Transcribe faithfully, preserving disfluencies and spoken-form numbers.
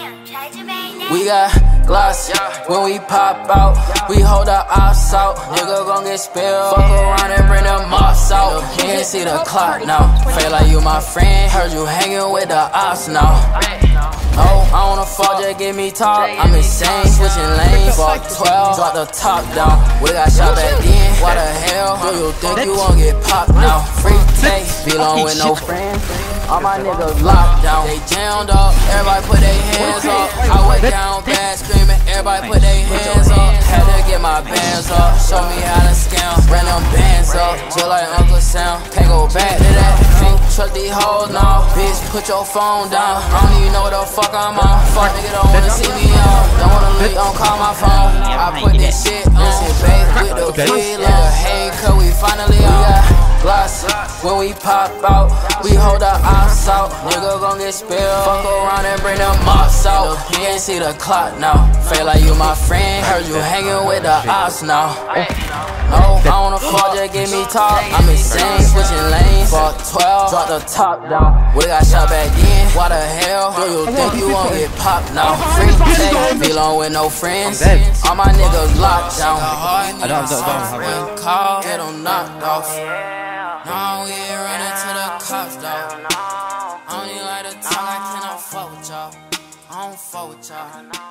We got gloss when we pop out. We hold our ops out. Nigga gon' get spilled. Fuck around and bring them mops out. You can't see the clock now. Feel like you my friend. Heard you hanging with the ops now. Oh, I wanna fall, just give me top. I'm insane, switching lanes. Fuck twelve, drop the top down. We got shot back then. Why the hell do you think you won't get popped now? Free take, belong with no friends. All my niggas locked down. They jammed up, everybody put their hands up. I went down bad screaming, everybody put their hands up. Had to get my bands up, show me how to scam. Ran them bands up, just like Uncle Sam. Can't go back to that. Can't trust these hoes now. Bitch, put your phone down. I don't even know what the fuck I'm on. Fuck nigga don't wanna see me on. Don't wanna leak, don't call my phone. I put this shit on. Listen, babe, with the kid, little hey, cause we finally on. Gloss when we pop out, we hold our ops out. Nigga gon' get spilled. Fuck around and bring them mops out. You ain't see the clock now. Feel like you my friend. Heard you hanging with the ops now. No, I wanna fall, just give me top. I'm insane, switching lanes. Fuck twelve, drop the top down. We got shot back then. Why the hell do you think you won't get popped now? Free take, belong with no friends. All my niggas locked down. I don't, don't, don't call, get them knocked off. No, we ain't running to the cops, dawg. I don't even like to talk, I cannot fuck with y'all. I don't fuck with y'all.